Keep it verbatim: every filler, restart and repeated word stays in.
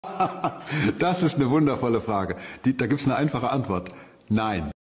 Das ist eine wundervolle Frage. Die, da gibt es eine einfache Antwort. Nein.